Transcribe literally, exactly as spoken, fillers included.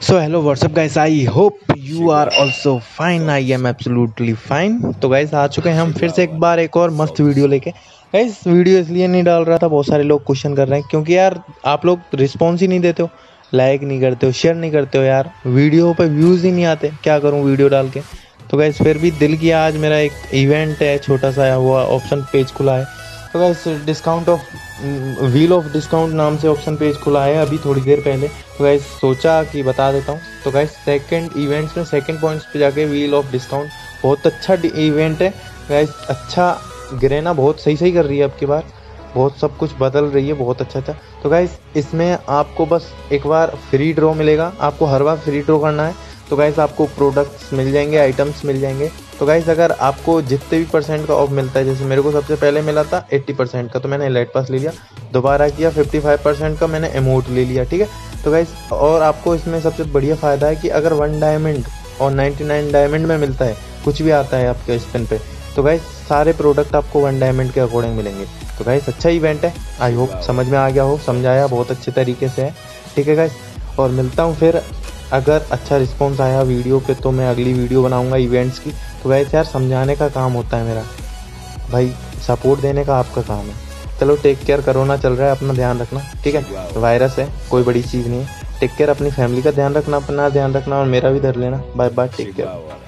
So hello what's up guys, I hope you are also fine. I am absolutely fine. तो guys आ चुके हैं हम फिर से एक बार एक और मस्त वीडियो लेके। गाइस वीडियो इसलिए नहीं डाल रहा था, बहुत सारे लोग क्वेश्चन कर रहे हैं क्योंकि यार आप लोग रिस्पॉन्स ही नहीं देते हो, लाइक नहीं करते हो, शेयर नहीं करते हो यार, वीडियो पे व्यूज़ ही नहीं आते। क्या करूँ वीडियो डाल के। तो गाइस फिर भी दिल किया, आज मेरा एक इवेंट है, छोटा सा हुआ ऑप्शन पेज खुला है। तो guys discount of wheel of discount नाम से ऑप्शन पेज खुला है अभी थोड़ी देर पहले। तो गाइस सोचा कि बता देता हूँ। तो गाइस सेकंड इवेंट्स में सेकंड पॉइंट्स पे जाके व्हील ऑफ डिस्काउंट बहुत अच्छा इवेंट है गाइस। अच्छा गिरेना बहुत सही सही कर रही है अब की बार, बहुत सब कुछ बदल रही है, बहुत अच्छा अच्छा। तो गाइस इसमें आपको बस एक बार फ्री ड्रॉ मिलेगा, आपको हर बार फ्री ड्रॉ करना है। तो गाइस आपको प्रोडक्ट्स मिल जाएंगे, आइटम्स मिल जाएंगे। तो गाइस अगर आपको जितने भी परसेंट का ऑफ मिलता है, जैसे मेरे को सबसे पहले मिला था अस्सी परसेंट का, तो मैंने एलाइट पास ले लिया। दोबारा किया पचपन परसेंट का, मैंने एमोट ले लिया। ठीक है। तो गाइस और आपको इसमें सबसे बढ़िया फ़ायदा है कि अगर वन डायमंड और निन्यानवे डायमंड में मिलता है, कुछ भी आता है आपके स्पिन पे, तो गाइस सारे प्रोडक्ट आपको वन डायमंड के अकॉर्डिंग मिलेंगे। तो गाइस अच्छा इवेंट है, आई होप समझ में आ गया हो, समझाया बहुत अच्छे तरीके से है। ठीक है गाइस, और मिलता हूँ फिर। अगर अच्छा रिस्पॉन्स आया वीडियो पे तो मैं अगली वीडियो बनाऊंगा इवेंट्स की। तो वैसे यार समझाने का काम होता है मेरा भाई, सपोर्ट देने का आपका काम है। चलो टेक केयर, कोरोना चल रहा है, अपना ध्यान रखना। ठीक है, वायरस है, कोई बड़ी चीज़ नहीं है। टेक केयर, अपनी फैमिली का ध्यान रखना, अपना ध्यान रखना और मेरा भी धर लेना। Bye bye, take care.